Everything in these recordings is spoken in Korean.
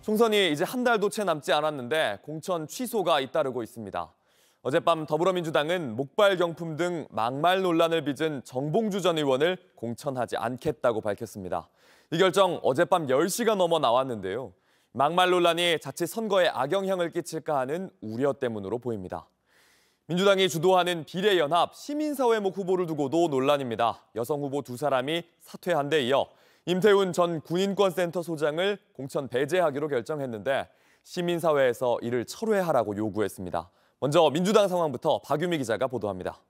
총선이 이제 한 달도 채 남지 않았는데 공천 취소가 잇따르고 있습니다. 어젯밤 더불어민주당은 목발 경품 등 막말 논란을 빚은 정봉주 전 의원을 공천하지 않겠다고 밝혔습니다. 이 결정 어젯밤 10시가 넘어 나왔는데요. 막말 논란이 자칫 선거에 악영향을 끼칠까 하는 우려 때문으로 보입니다. 민주당이 주도하는 비례연합 시민사회목 후보를 두고도 논란입니다. 여성 후보 2사람이 사퇴한 데 이어 임태훈 전 군인권센터 소장을 공천 배제하기로 결정했는데 시민사회에서 이를 철회하라고 요구했습니다. 먼저 민주당 상황부터 박유미 기자가 보도합니다.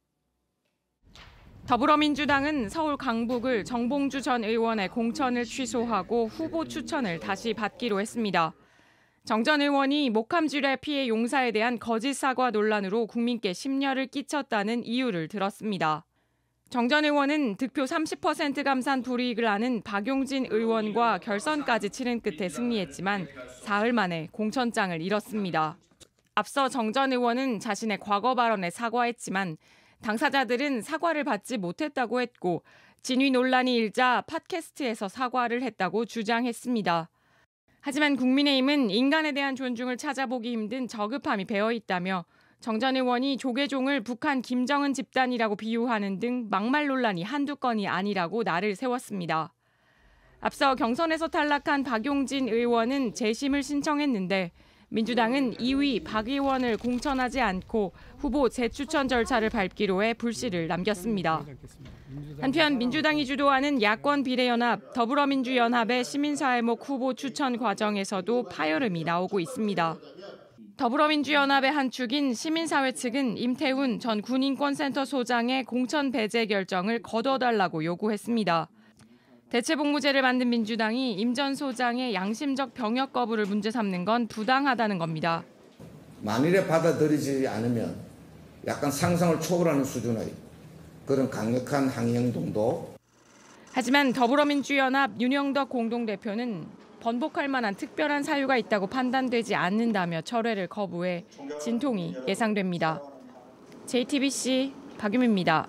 더불어민주당은 서울 강북을 정봉주 전 의원의 공천을 취소하고 후보 추천을 다시 받기로 했습니다. 정 전 의원이 목함주례 피해 용사에 대한 거짓 사과 논란으로 국민께 심려를 끼쳤다는 이유를 들었습니다. 정 전 의원은 득표 30% 감산 불이익을 아는 박용진 의원과 결선까지 치른 끝에 승리했지만 사흘 만에 공천장을 잃었습니다. 앞서 정 전 의원은 자신의 과거 발언에 사과했지만 당사자들은 사과를 받지 못했다고 했고 진위 논란이 일자 팟캐스트에서 사과를 했다고 주장했습니다. 하지만 국민의힘은 인간에 대한 존중을 찾아보기 힘든 저급함이 배어있다며 정 전 의원이 조계종을 북한 김정은 집단이라고 비유하는 등 막말 논란이 한두 건이 아니라고 날을 세웠습니다. 앞서 경선에서 탈락한 박용진 의원은 재심을 신청했는데 민주당은 2위 박 의원을 공천하지 않고 후보 재추천 절차를 밟기로 해 불씨를 남겼습니다. 한편 민주당이 주도하는 야권 비례연합 더불어민주연합의 시민사회목 후보 추천 과정에서도 파열음이 나오고 있습니다. 더불어민주연합의 한 축인 시민사회 측은 임태훈 전 군인권센터 소장의 공천 배제 결정을 거둬달라고 요구했습니다. 대체복무제를 만든 민주당이 임 전 소장의 양심적 병역 거부를 문제 삼는 건 부당하다는 겁니다. 만일에 받아들이지 않으면 약간 상상을 초월하는 수준의 그런 강력한 항의 행동도. 하지만 더불어민주연합 윤영덕 공동대표는 번복할 만한 특별한 사유가 있다고 판단되지 않는다며 철회를 거부해 진통이 예상됩니다. JTBC 박유미입니다.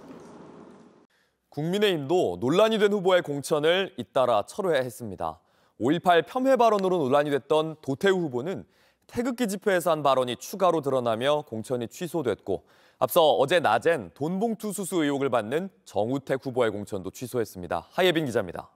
국민의힘도 논란이 된 후보의 공천을 잇따라 철회했습니다. 5.18 폄훼 발언으로 논란이 됐던 도태우 후보는 태극기 집회에서 한 발언이 추가로 드러나며 공천이 취소됐고 앞서 어제 낮엔 돈봉투 수수 의혹을 받는 정우택 후보의 공천도 취소했습니다. 하예빈 기자입니다.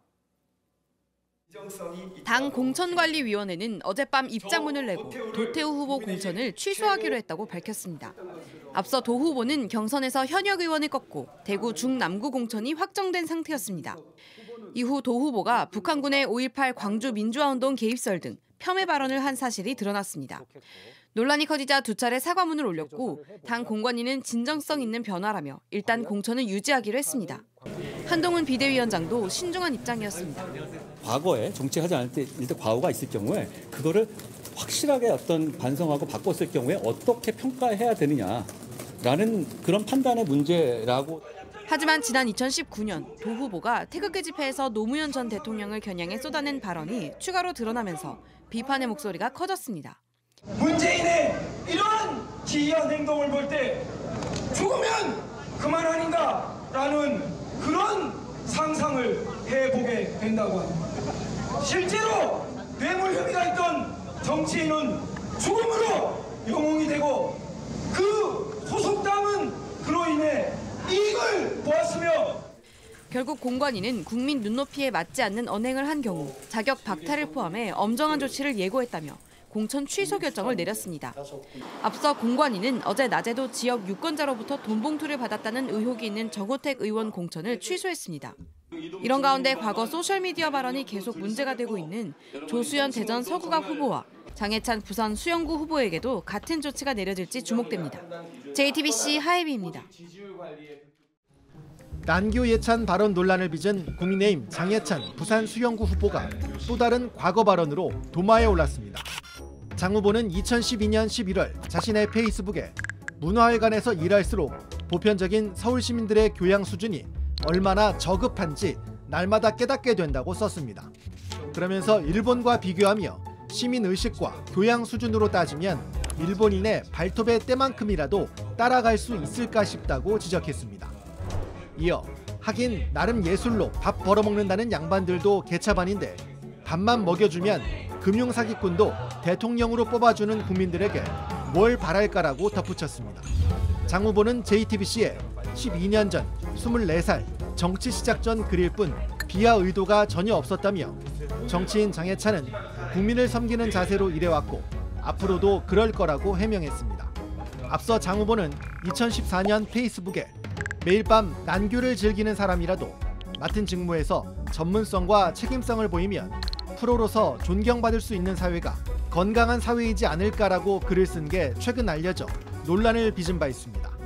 당 공천관리위원회는 어젯밤 입장문을 내고 도태우 후보 공천을 취소하기로 했다고 밝혔습니다. 앞서 도 후보는 경선에서 현역 의원을 꺾고 대구 중남구 공천이 확정된 상태였습니다. 이후 도 후보가 북한군의 5.18 광주 민주화운동 개입설 등 폄훼 발언을 한 사실이 드러났습니다. 논란이 커지자 2차례 사과문을 올렸고 당 공관위는 진정성 있는 변화라며 일단 공천을 유지하기로 했습니다. 한동훈 비대위원장도 신중한 입장이었습니다. 과거에 정치하지 않을 때 일단 과오가 있을 경우에 그거를 확실하게 어떤 반성하고 바꿨을 경우에 어떻게 평가해야 되느냐라는 그런 판단의 문제라고. 하지만 지난 2019년 도 후보가 태극기 집회에서 노무현 전 대통령을 겨냥해 쏟아낸 발언이 추가로 드러나면서 비판의 목소리가 커졌습니다. 문재인의 이러한 기이한 행동을 볼 때 죽으면 그만 아닌가라는 그런 상상을 해보게 된다고 합니다. 실제로 뇌물 혐의가 있던 정치인은 죽음으로 영웅이 되고 그 소속당은 그로 인해 이익을 보았으며 결국 공관위는 국민 눈높이에 맞지 않는 언행을 한 경우 자격 박탈을 포함해 엄정한 조치를 예고했다며 공천 취소 결정을 내렸습니다. 앞서 공관위는 어제 낮에도 지역 유권자로부터 돈봉투를 받았다는 의혹이 있는 정우택 의원 공천을 취소했습니다. 이런 가운데 과거 소셜미디어 발언이 계속 문제가 되고 있는 조수연 대전 서구갑 후보와 장해찬 부산 수영구 후보에게도 같은 조치가 내려질지 주목됩니다. JTBC 하예비입니다. 난교 예찬 발언 논란을 빚은 국민의힘 장해찬 부산 수영구 후보가 또 다른 과거 발언으로 도마에 올랐습니다. 장 후보는 2012년 11월 자신의 페이스북에 문화회관에서 일할수록 보편적인 서울 시민들의 교양 수준이 얼마나 저급한지 날마다 깨닫게 된다고 썼습니다. 그러면서 일본과 비교하며 시민의식과 교양 수준으로 따지면 일본인의 발톱의 때만큼이라도 따라갈 수 있을까 싶다고 지적했습니다. 이어 하긴 나름 예술로 밥 벌어먹는다는 양반들도 개차반인데 밥만 먹여주면 금융사기꾼도 대통령으로 뽑아주는 국민들에게 뭘 바랄까라고 덧붙였습니다. 장 후보는 JTBC에 12년 전 24살 정치 시작 전 글일 뿐 비하 의도가 전혀 없었다며 정치인 장해찬은 국민을 섬기는 자세로 일해왔고 앞으로도 그럴 거라고 해명했습니다. 앞서 장 후보는 2014년 페이스북에 매일 밤 난교를 즐기는 사람이라도 맡은 직무에서 전문성과 책임성을 보이면 프로로서 존경받을 수 있는 사회가 건강한 사회이지 않을까라고 글을 쓴 게 최근 알려져 논란을 빚은 바 있습니다.